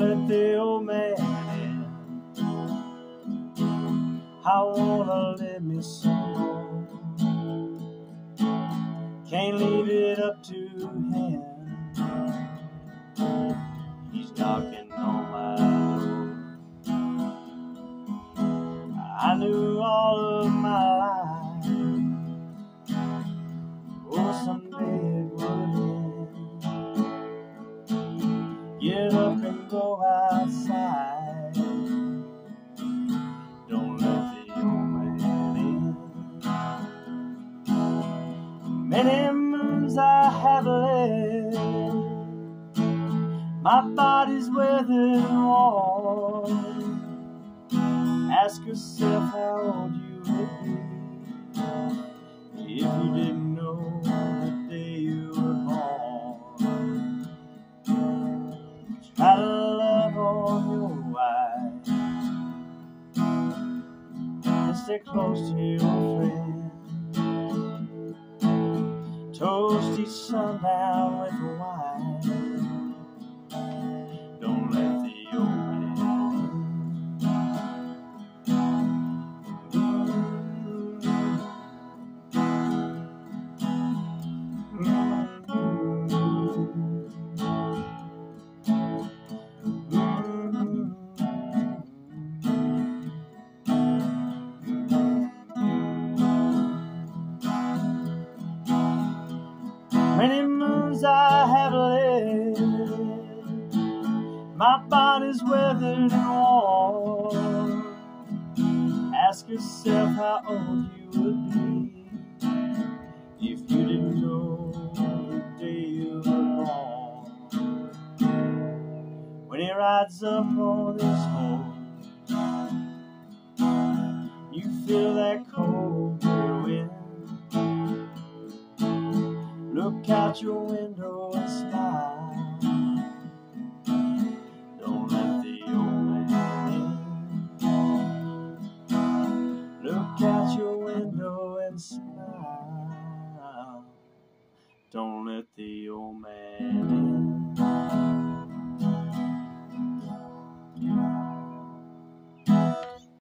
let the old man in. I wanna let me some more. Can't leave it up to him. He's knocking on my door. I knew all of my life, oh, someday it would end. Get up and go outside. Don't let the old man in. Many moons I have lived, my body's weathered and worn. Ask yourself how old you would be if you didn't know the day you were born. Try to love on your wife and stay close to your friend. Toast each sundown with wine. Don't let the old man Many moons I have lived, my body's weathered and worn. Ask yourself how old you would be if you didn't know the day you were born. When he rides up on his horse, you feel that cold wind. Look out your window and smile. Don't let the old man in. Look out your window and smile. Don't let the old man in.